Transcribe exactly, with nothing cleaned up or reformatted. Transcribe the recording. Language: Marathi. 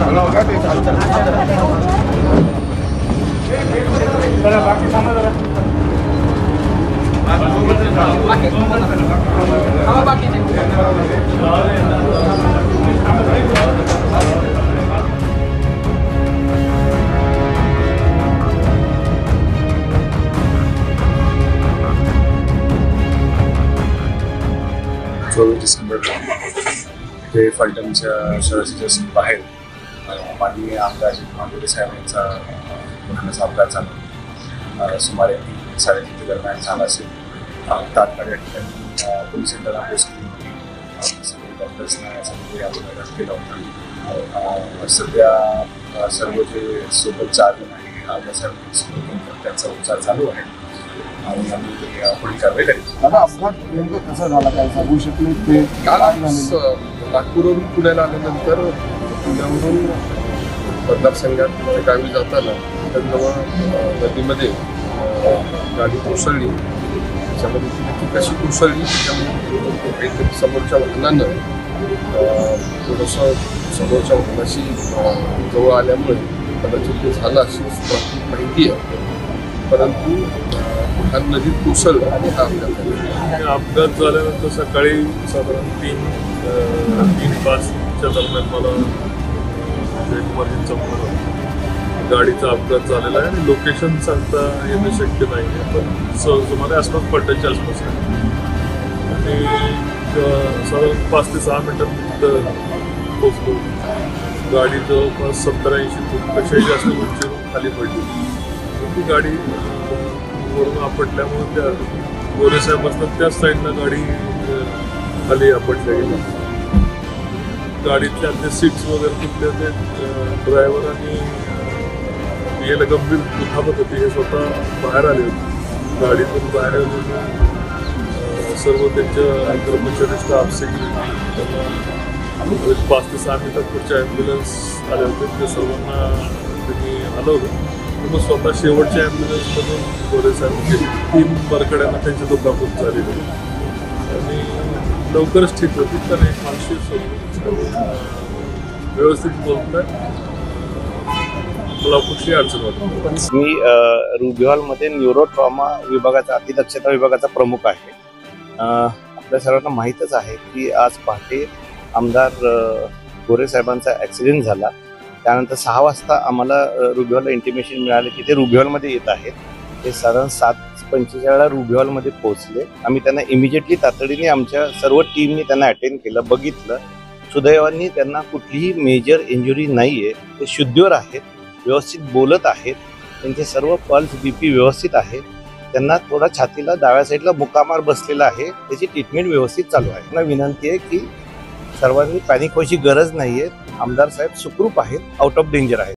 चोवीस डिसेंबर ते फलटणच्या शहराच्या बाहेर माननीय आमदार महागुरे साहेब यांचा वाहनाचा अपघात झाला. सुमारे तीन साडेतीन दरम्यान झाला असेल. तात्काळ या ठिकाणी पोलीस यंत्रणा पोहोचली होती. सगळे डॉक्टर्सना सगळे अपघात केला होता. सध्या सर्व जे सोबत चार जण आहे आमदार साहेब त्यांचा उपचार चालू आहे आणि आम्ही पुढील कारवाई करीत. दादा, अपघात नेमकं कसा झाला काय सांगू शकले? ते नागपूरवरून पुण्याला आल्यानंतर पुण्यावरून मतदारसंघात गावी जाताना त्याजवळ नदीमध्ये गाडी कोसळली. त्याच्यामध्ये ती कशी कोसळली त्याच्यामध्ये काहीतरी समोरच्या वाहनानं थोडंसं समोरच्या वाहनाशी जवळ आल्यामुळे कदाचित ते झालं अशी माहिती आहे. परंतु वाहन नदीत कोसळलं आणि हा अपघात झाला. अपघात झाल्यानंतर सकाळी साधारण तीन तीन पाचच्या दरम्यान मला जयकुमारजींचा फोन आला. गाडीचा अपघात झालेला आहे आणि लोकेशन सांगता येणं शक्य नाही आहे, पण सुमारे आसपास पलटणच्या आसपास आहे. आणि साधारण पाच ते सहा मिनिटात तिथं पोचलो. गाडी जवळपास सत्तर ऐंशी फूट पेक्षाही जास्त उंचीवरून खाली पडली. ती गाडी वरून आपटल्यामुळे त्या गोरे साहेब असतात त्याच साईडला गाडी खाली आपटल्या गेली. गाडीतल्या ते सीट्स वगैरे तुटले होते. ड्रायव्हर आणि याला गंभीर दुखापत होती. हे स्वतः बाहेर आले होते. गाडीतून बाहेर आले सर्व त्यांच्या कर्मचारी स्टाफ सिक्युरिटी त्यांना पाच ते सहा मिनिटात पुढच्या ॲम्ब्युलन्स आले होते. ते सर्वांना त्यांनी हलवलं. मग स्वतः शेवटच्या ॲम्ब्युलन्समधून गोरे साहेब तीन बरकड्यांना त्यांची दुखापत झालेली आणि लवकरच ठीक होती. तर एक मानसिक व्यवस्थित बोलताय मला कुठली अडचण होती. मी रुबिहॉलमध्ये न्यूरो ट्रॉमा विभागाचा अतिदक्षता विभागाचा प्रमुख आहे. आपल्या सर्वांना माहीतच आहे की आज पहाटे आमदार गोरे साहेबांचा ॲक्सिडेंट झाला. त्यानंतर सहा वाजता आम्हाला रुबिहॉलला इंटिमेशन मिळाले की ते रुबिहॉलमध्ये येत आहेत. ते साधारण सात पंचेचाळीसला रुबिहॉलमध्ये पोहोचले. आम्ही त्यांना इमिजिएटली तातडीने आमच्या सर्व टीमनी त्यांना अटेंड केलं, बघितलं. सुदैवाने त्यांना कुठलीही मेजर इंजुरी नाही आहे. ते शुद्धीवर आहेत, व्यवस्थित बोलत आहेत. त्यांचे सर्व पल्स बी पी व्यवस्थित आहे. त्यांना थोडा छातीला डाव्या साईडला मुकामार बसलेला आहे. त्याची ट्रीटमेंट व्यवस्थित चालू आहे. त्यांना विनंती आहे की सर्वांनी पॅनिक व्हायची गरज नाही आहे. आमदार साहेब सुखरूप आहेत, आउट ऑफ डेंजर आहेत.